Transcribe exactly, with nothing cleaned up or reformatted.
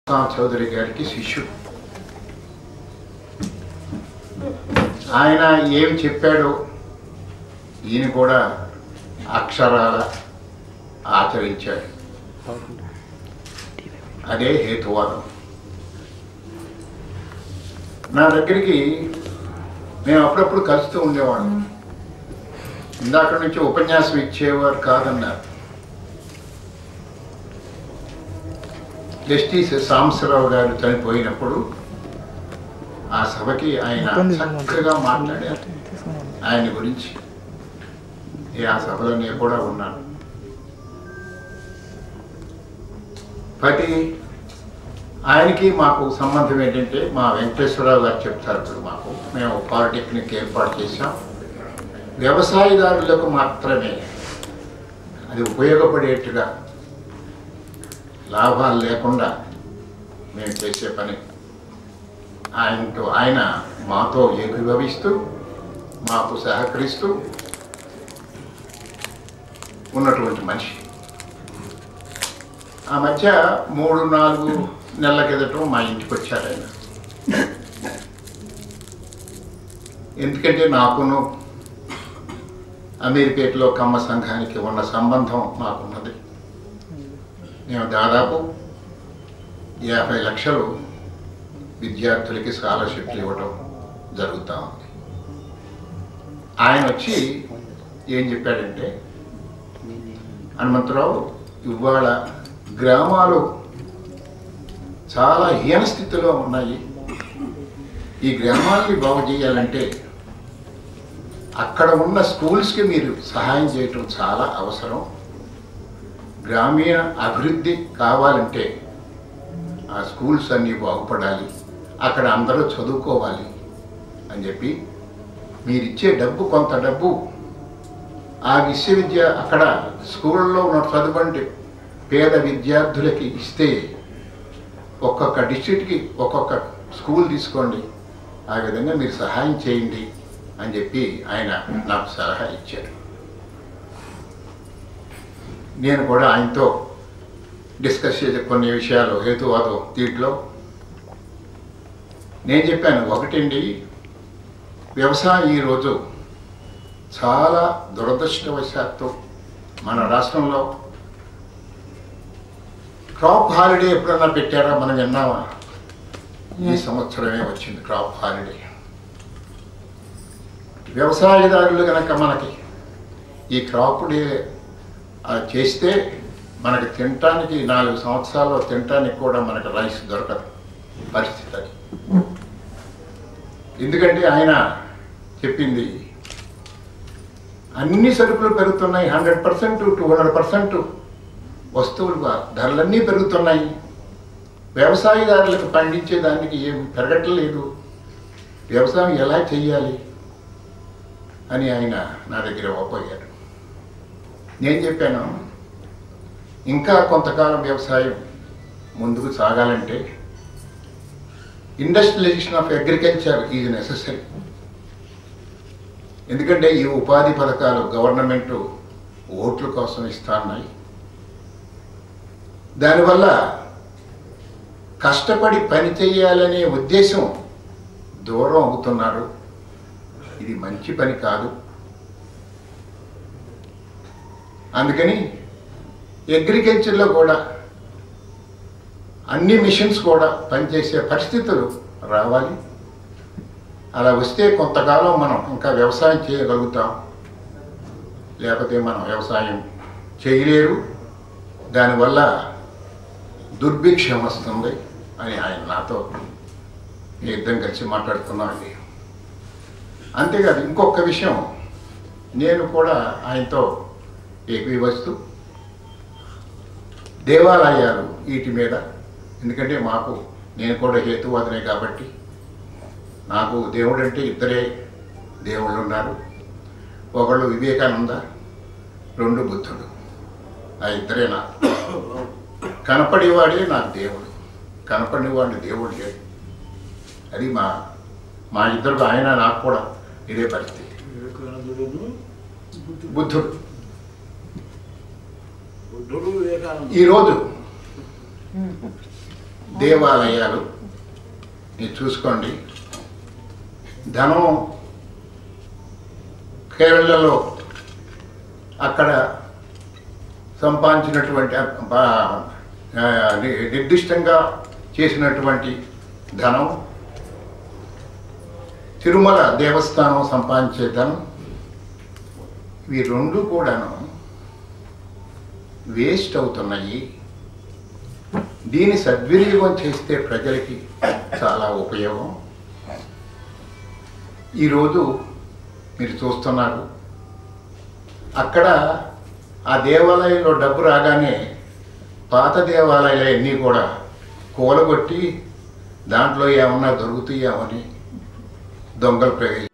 చౌదరి గారికి శిష్యుడు. ఆయన ఏమి చెప్పాడో ఈయన కూడా అక్షరాల ఆచరించాడు. అదే హేతువాదం. నా దగ్గరికి మేము అప్పుడప్పుడు కలుస్తూ ఉండేవాళ్ళం. ఇందాక నుంచి ఉపన్యాసం ఇచ్చేవారు కాదన్నారు. జస్టిస్ సాంబశివరావు గారు చనిపోయినప్పుడు ఆ సభకి ఆయన చక్కగా మాట్లాడారు ఆయన గురించి. ఆ సభలో నేను కూడా ఉన్నాను. ప్రతి ఆయనకి మాకు సంబంధం ఏంటంటే మా వెంకటేశ్వరరావు గారు చెప్తారు. ఇప్పుడు మాకు మేము పాలిటెక్నిక్ ఏర్పాటు చేశాం. వ్యవసాయదారులకు మాత్రమే అది ఉపయోగపడేట్టుగా, లాభాలు లేకుండా మేము చేసే పని. ఆయనతో ఆయన మాతో ఏకీభవిస్తూ మాకు సహకరిస్తూ ఉన్నటువంటి మనిషి. ఆ మధ్య మూడు నాలుగు నెలల కిందట మా ఇంటికి వచ్చారు ఆయన. ఎందుకంటే నాకును అమీర్పేటలో కమ్మ సంఘానికి ఉన్న సంబంధం మాకున్నది. మేము దాదాపు యాభై లక్షలు విద్యార్థులకి స్కాలర్షిప్లు ఇవ్వటం జరుగుతూ ఉంది. ఆయన వచ్చి ఏం చెప్పాడంటే, హనుమంతరావు, ఇవాళ గ్రామాలు చాలా హీన స్థితిలో ఉన్నాయి. ఈ గ్రామాలని బాగు చేయాలంటే అక్కడ ఉన్న స్కూల్స్కి మీరు సహాయం చేయటం చాలా అవసరం. గ్రామీణ అభివృద్ధి కావాలంటే ఆ స్కూల్స్ అన్నీ బాగుపడాలి, అక్కడ అందరూ చదువుకోవాలి అని చెప్పి మీరిచ్చే డబ్బు, కొంత డబ్బు ఆ విశ్వవిద్య అక్కడ స్కూళ్ళలో ఉన్న చదువుంటే పేద విద్యార్థులకి ఇస్తే ఒక్కొక్క డిస్ట్రిక్ట్కి ఒక్కొక్క స్కూల్ తీసుకోండి, ఆ విధంగా మీరు సహాయం చేయండి అని చెప్పి ఆయన నాకు సలహా ఇచ్చారు. నేను కూడా ఆయనతో డిస్కస్ చేసే కొన్ని విషయాలు హేతువాదం దీంట్లో నేను చెప్పాను. ఒకటండి, వ్యవసాయం ఈరోజు చాలా దురదృష్టవశాత్తు మన రాష్ట్రంలో క్రాప్ హాలిడే ఎప్పుడన్నా పెట్టారా మనం విన్నామా? ఈ సంవత్సరమే వచ్చింది క్రాప్ హాలిడే. వ్యవసాయదారులు కనుక మనకి ఈ క్రాప్ డే చేస్తే మనకి తినటానికి నాలుగు సంవత్సరాల్లో తినటానికి కూడా మనకు రైస్ దొరకదు పరిస్థితి అది. ఎందుకంటే ఆయన చెప్పింది అన్ని సరుకులు పెరుగుతున్నాయి, hundred percent two hundred percent వస్తువులు ధరలన్నీ పెరుగుతున్నాయి, వ్యవసాయదారులకు పండించేదానికి ఏం పెరగట్లేదు, వ్యవసాయం ఎలా చెయ్యాలి అని ఆయన నా దగ్గర ఒప్పయ్యారు. నేను చెప్పాను, ఇంకా కొంతకాలం వ్యవసాయం ముందుకు సాగాలంటే industrialization of agriculture is necessary. ఎందుకంటే ఈ ఉపాధి పథకాలు గవర్నమెంట్ ఓట్ల కోసం ఇస్తున్నాయి. దానివల్ల కష్టపడి పని చేయాలనే ఉద్దేశం దూరం అవుతున్నారు. ఇది మంచి పని కాదు. అందుకని అగ్రికల్చర్లో కూడా అన్ని మిషన్స్ కూడా పనిచేసే పరిస్థితులు రావాలి. అలా వస్తే కొంతకాలం మనం ఇంకా వ్యవసాయం చేయగలుగుతాం, లేకపోతే మనం వ్యవసాయం చేయలేరు, దానివల్ల దుర్భిక్షం వస్తుంది అని ఆయన నాతో ఇద్దరం కలిసి మాట్లాడుతున్నామండి. అంతేకాదు ఇంకొక విషయం, నేను కూడా ఆయనతో ఏకీభవిస్తూ దేవాలయాలు వీటి మీద, ఎందుకంటే మాకు నేను కూడా హేతువాదనే కాబట్టి నాకు దేవుడు అంటే ఇద్దరే దేవుళ్ళు ఉన్నారు. ఒకళ్ళు వివేకానంద, రెండు బుద్ధుడు. ఆ ఇద్దరే నాకు. కనపడేవాడే నాకు దేవుడు, కనపడినవాడిని దేవుడు లేడు. అది మా మా ఇద్దరు, ఆయన నాకు కూడా ఇదే పరిస్థితి. బుద్ధుడు ఈరోజు దేవాలయాలు మీరు చూసుకోండి. ధనం కేరళలో అక్కడ సంపాదించినటువంటి నిర్దిష్టంగా చేసినటువంటి ధనం, తిరుమల దేవస్థానం సంపాదించే ధనం, ఇవి రెండు కూడాను వేస్ట్ అవుతున్నాయి. దీన్ని సద్వినియోగం చేస్తే ప్రజలకి చాలా ఉపయోగం. ఈరోజు మీరు చూస్తున్నారు, అక్కడ ఆ దేవాలయంలో డబ్బు రాగానే పాత దేవాలయాలన్నీ కూడా కూలగొట్టి దాంట్లో ఏమన్నా దొరుకుతాయేమని దొంగలు ప్రవేశించారు.